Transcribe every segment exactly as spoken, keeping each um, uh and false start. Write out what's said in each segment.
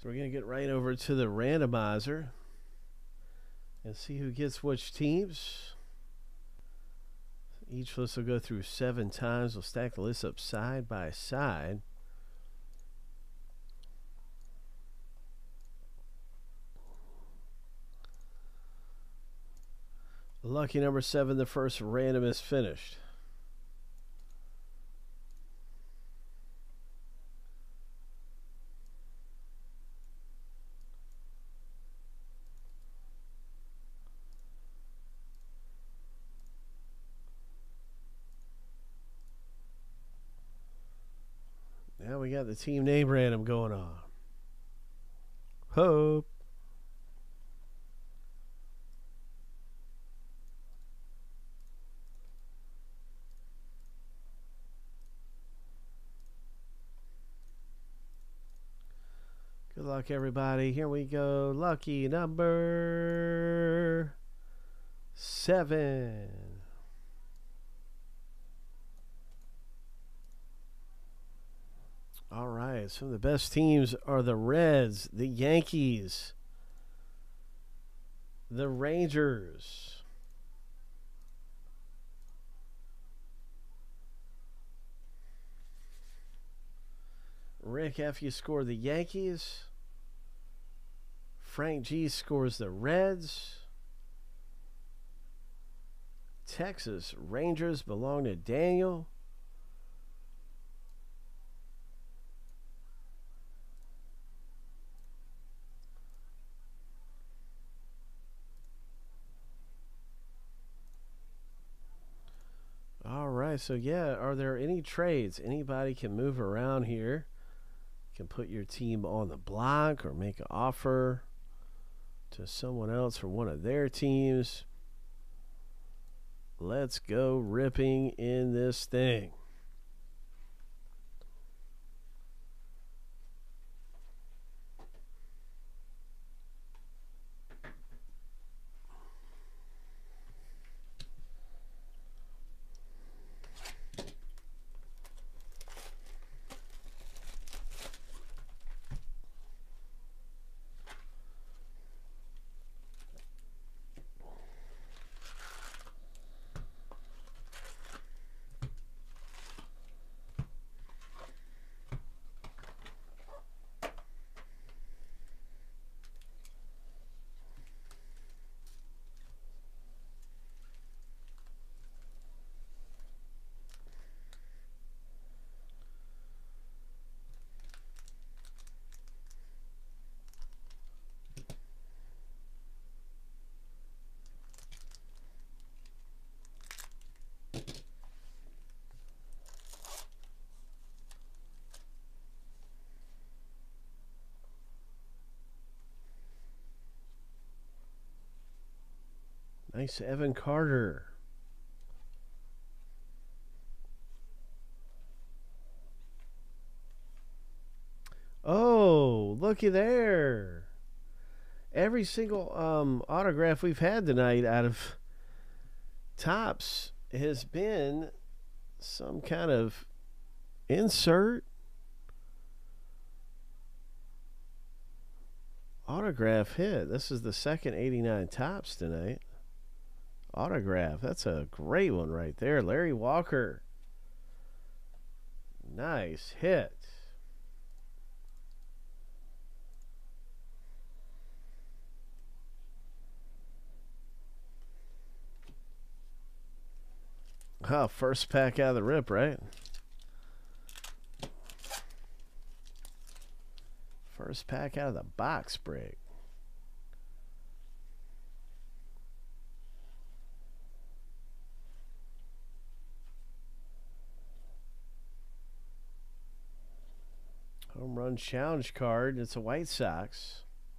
We're going to get right over to the randomizer and see who gets which teams. Each list will go through seven times. We'll stack the list up side by side. Lucky number seven, the first random is finished. Now we got the team name random going on. Hope. Good luck, everybody. Here we go. Lucky number seven. All right, some of the best teams are the Reds, the Yankees, the Rangers, Rick F. You score the Yankees. Frank G scores the Reds. Texas Rangers belong to Daniel. All right, so yeah, are there any trades? Anybody can move around here. You can put your team on the block or make an offer to someone else from one of their teams. Let's go ripping in this thing. Nice Evan Carter. Oh, looky there. Every single um, autograph we've had tonight out of Topps has been some kind of insert autograph hit. This is the second eighty-nine Topps tonight. Autograph. That's a great one right there. Larry Walker. Nice hit. Oh, first pack out of the rip, right? First pack out of the box break. Home run challenge card. It's a White Sox.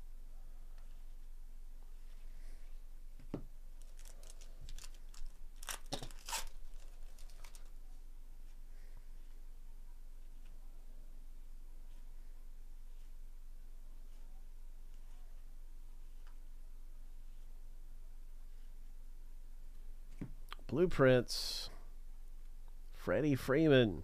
Blueprints. Freddie Freeman.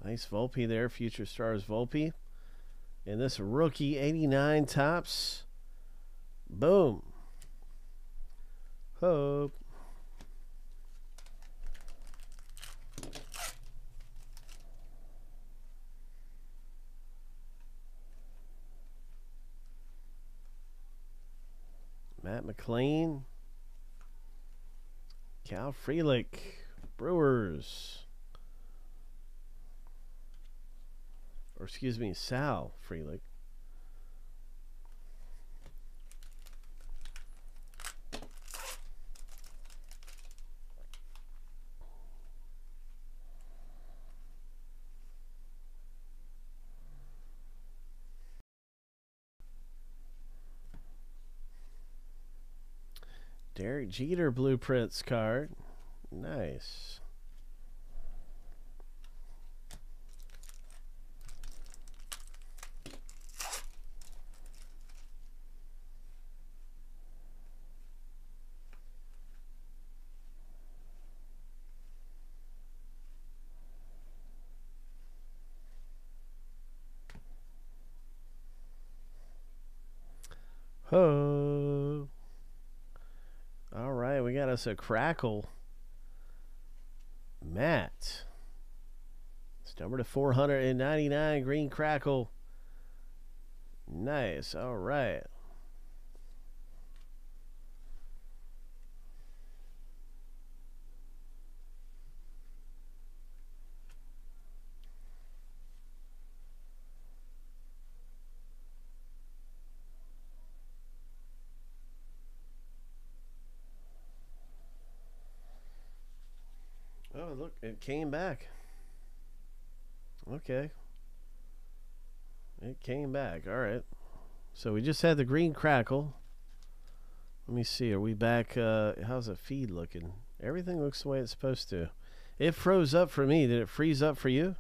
Nice Volpe there, Future Stars Volpe. And this rookie eighty-nine Topps. Boom. Hope. Matt McLean. Cal Frelick. Brewers. Or excuse me, Sal Frelick. Derek Jeter Blueprints card. Nice. Ho. All right, we got us a crackle. Matt. It's number to four hundred ninety-nine, green crackle. Nice. All right. Oh, look, it came back. Okay. It came back. All right. So we just had the green crackle. Let me see. Are we back? Uh, how's the feed looking? Everything looks the way it's supposed to. It froze up for me. Did it freeze up for you?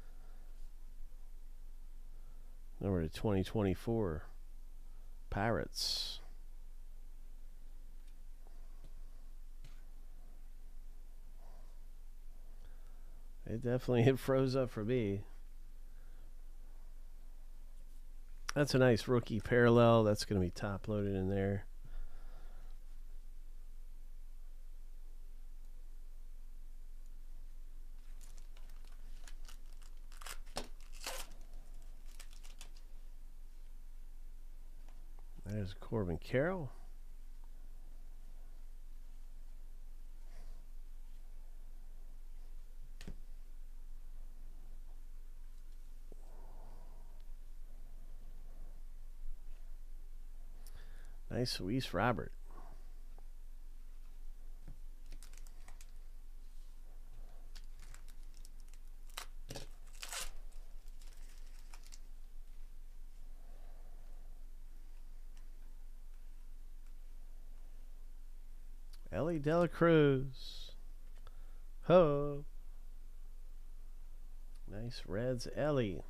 Number to twenty twenty-four. Pirates. It definitely it froze up for me. That's a nice rookie parallel. That's going to be top loaded in there. There's Corbin Carroll. Nice Luis Robert. Ellie Dela Cruz. Ho. Nice Reds Ellie.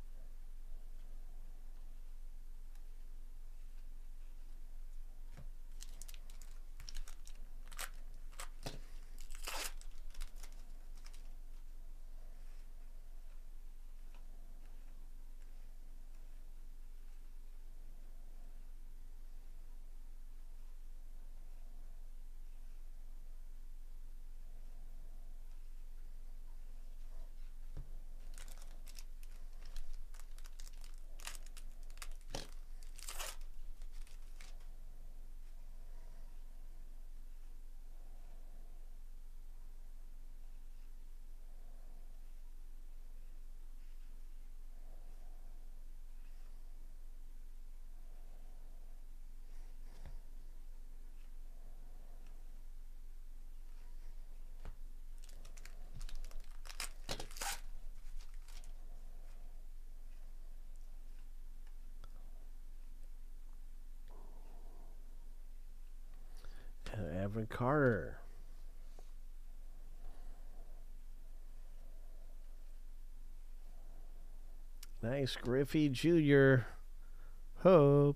Evan Carter. Nice Griffey Junior Hope.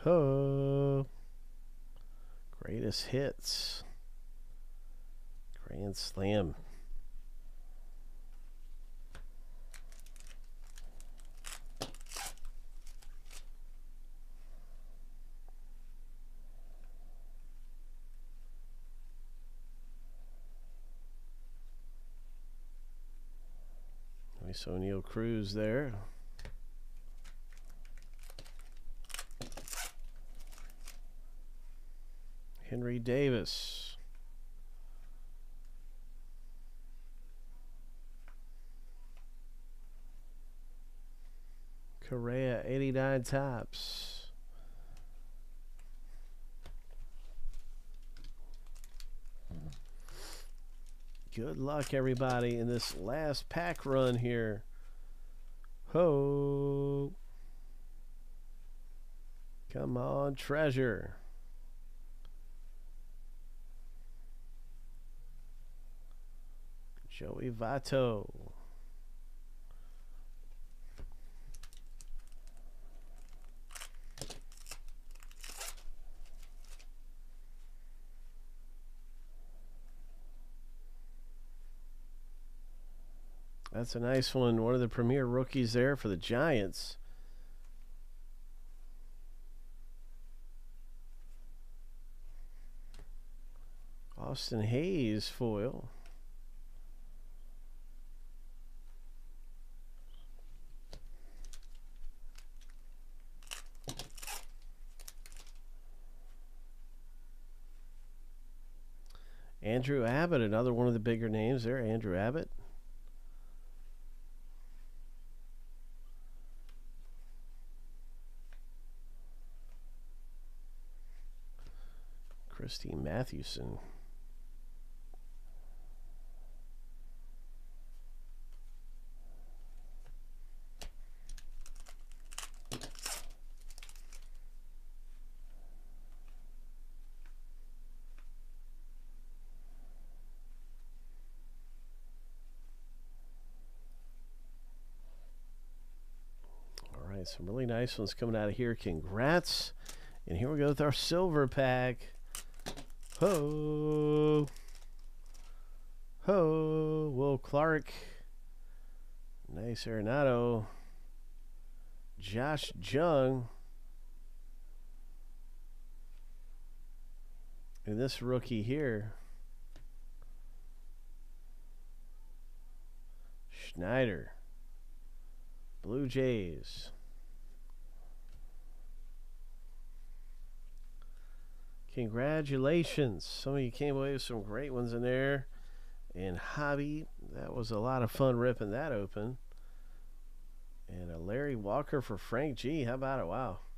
Ho. Greatest hits. Grand Slam. Nice O'Neal Cruz there. Henry Davis. Correa, eighty-nine tops. Good luck, everybody, in this last pack run here. Ho! Come on, treasure. Joey Votto. That's a nice one. One of the premier rookies there for the Giants. Austin Hayes foil. Andrew Abbott, another one of the bigger names there. Andrew Abbott. Christine Mathewson. All right, some really nice ones coming out of here. Congrats. And here we go with our silver pack. Ho! Ho! Will Clark. Nice Arenado. Josh Jung. And this rookie here. Schneider. Blue Jays. Congratulations. Some of you came away with some great ones in there. And Hobby, that was a lot of fun ripping that open. And a Larry Walker for Frank G. How about it? Wow.